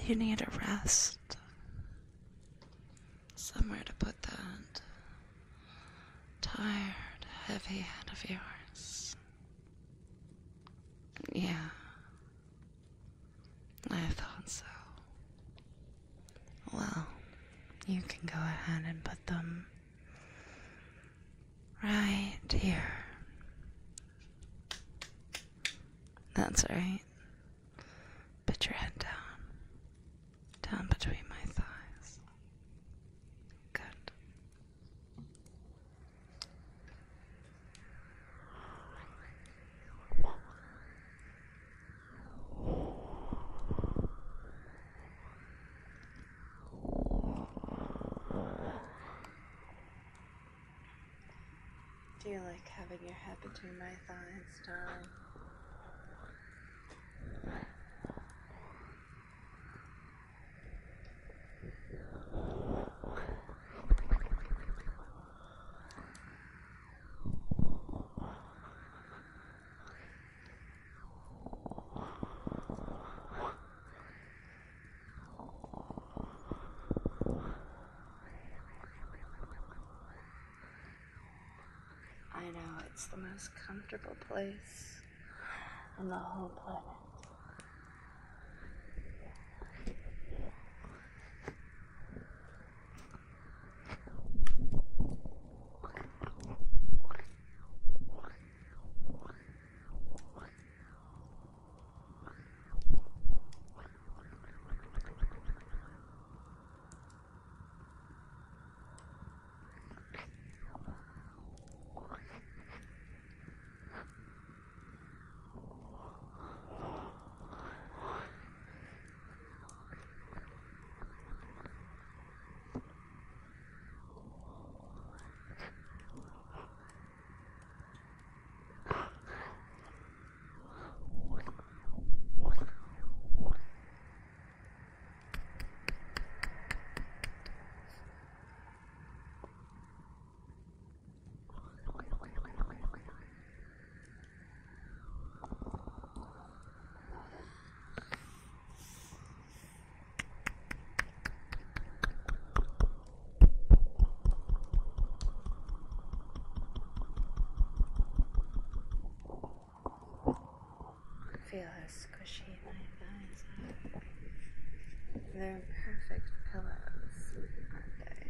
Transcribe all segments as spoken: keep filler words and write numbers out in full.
You need a rest. Somewhere to put that tired, heavy head of yours. Yeah, I thought so. Well, you can go ahead and put them right here. That's right. Put your head down. Down between my thighs. Good. Do you like having your head between my thighs, darling? I know, it's the most comfortable place on the whole planet. Feel how squishy my thighs are. They're perfect pillows, aren't they?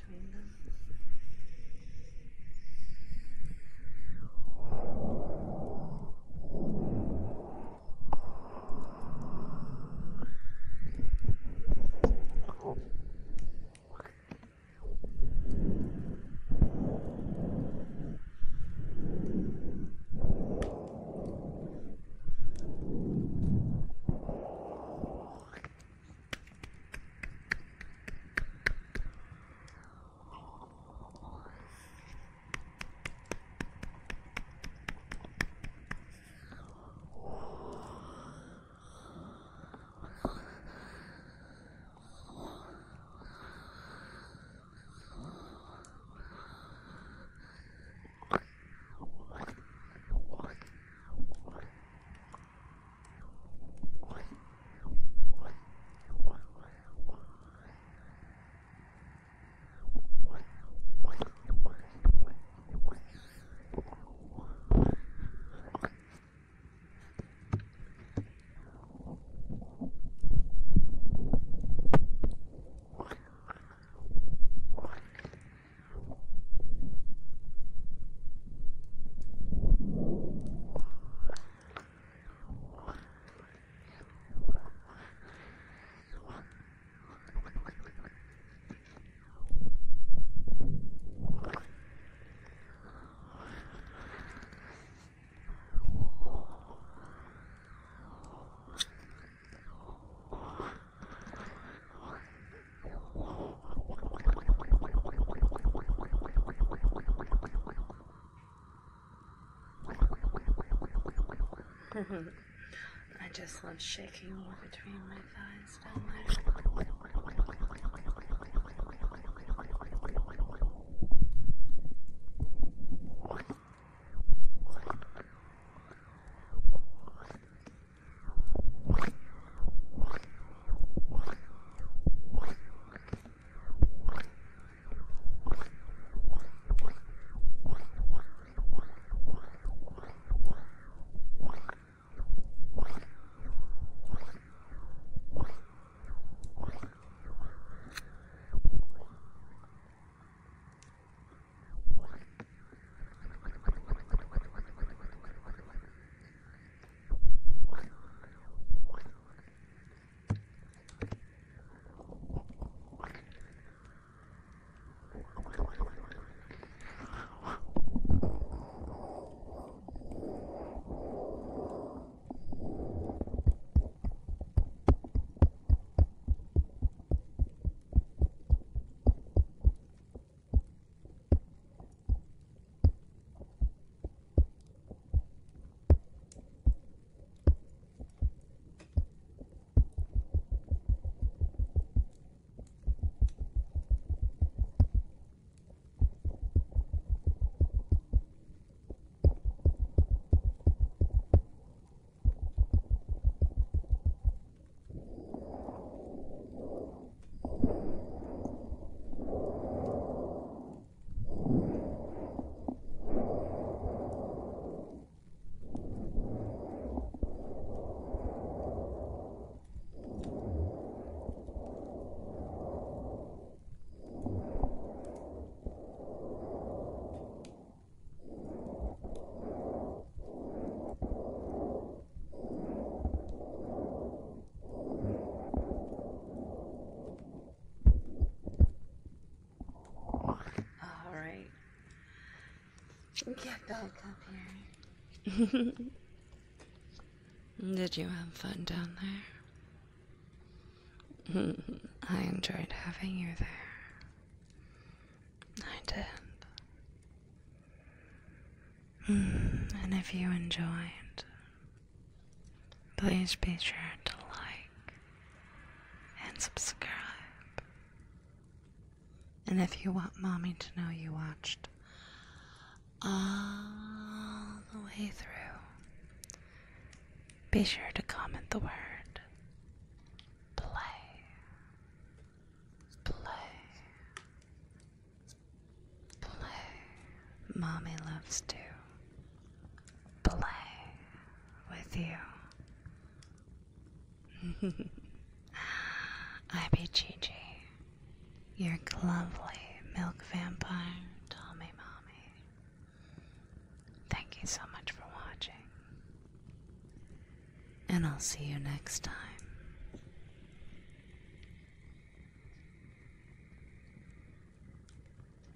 between them. I just love shaking you between my thighs down there. Get back up here. Did you have fun down there? I enjoyed having you there. I did. And if you enjoyed, please be sure to like and subscribe. And if you want Mommy to know you watched all the way through, be sure to comment the word play. Play. Play. Mommy loves to play with you. I be Gigi, your lovely I'll see you next time.